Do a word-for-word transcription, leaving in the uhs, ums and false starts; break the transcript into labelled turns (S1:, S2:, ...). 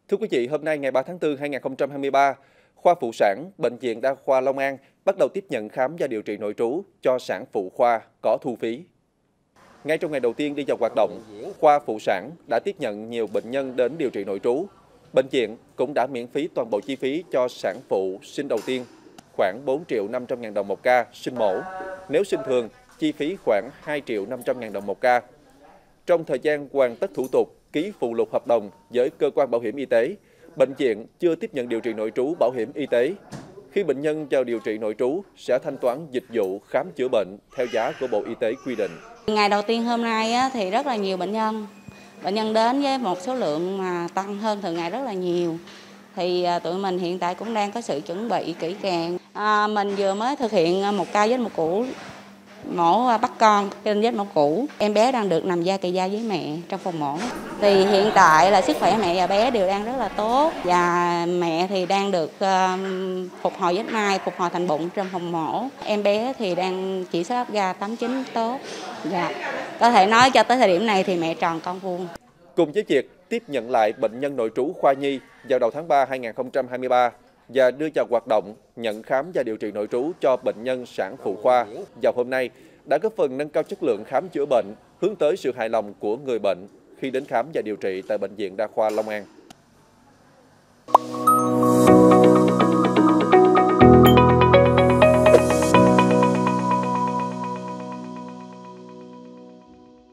S1: Thưa quý vị, hôm nay ngày ba tháng tư năm hai nghìn không trăm hai mươi ba, khoa phụ sản Bệnh viện Đa khoa Long An bắt đầu tiếp nhận khám và điều trị nội trú cho sản phụ khoa có thu phí. Ngay trong ngày đầu tiên đi vào hoạt động, khoa phụ sản đã tiếp nhận nhiều bệnh nhân đến điều trị nội trú. Bệnh viện cũng đã miễn phí toàn bộ chi phí cho sản phụ sinh đầu tiên, khoảng bốn triệu năm trăm ngàn đồng một ca sinh mổ. Nếu sinh thường, chi phí khoảng hai triệu năm trăm ngàn đồng một ca. Trong thời gian hoàn tất thủ tục, ký phụ lục hợp đồng với cơ quan bảo hiểm y tế, bệnh viện chưa tiếp nhận điều trị nội trú bảo hiểm y tế. Khi bệnh nhân vào điều trị nội trú sẽ thanh toán dịch vụ khám chữa bệnh theo giá của Bộ Y tế quy định.
S2: Ngày đầu tiên hôm nay á, thì rất là nhiều bệnh nhân. Bệnh nhân đến với một số lượng mà tăng hơn thường ngày rất là nhiều. Thì à, tụi mình hiện tại cũng đang có sự chuẩn bị kỹ càng. À, mình vừa mới thực hiện một ca vết mổ cũ, mổ bắt con trên vết mổ cũ. Em bé đang được nằm da kề da với mẹ trong phòng mổ. Thì hiện tại là sức khỏe mẹ và bé đều đang rất là tốt. Và mẹ thì đang được uh, phục hồi vết mai, phục hồi thành bụng trong phòng mổ. Em bé thì đang chỉ số áp ga tám chín tốt. Dạ. Có thể nói cho tới thời điểm này thì mẹ tròn con vuông.
S1: Cùng với việc tiếp nhận lại bệnh nhân nội trú khoa nhi vào đầu tháng ba năm hai nghìn không trăm hai mươi ba và đưa vào hoạt động nhận khám và điều trị nội trú cho bệnh nhân sản phụ khoa vào hôm nay đã góp phần nâng cao chất lượng khám chữa bệnh, hướng tới sự hài lòng của người bệnh khi đến khám và điều trị tại Bệnh viện Đa khoa Long An.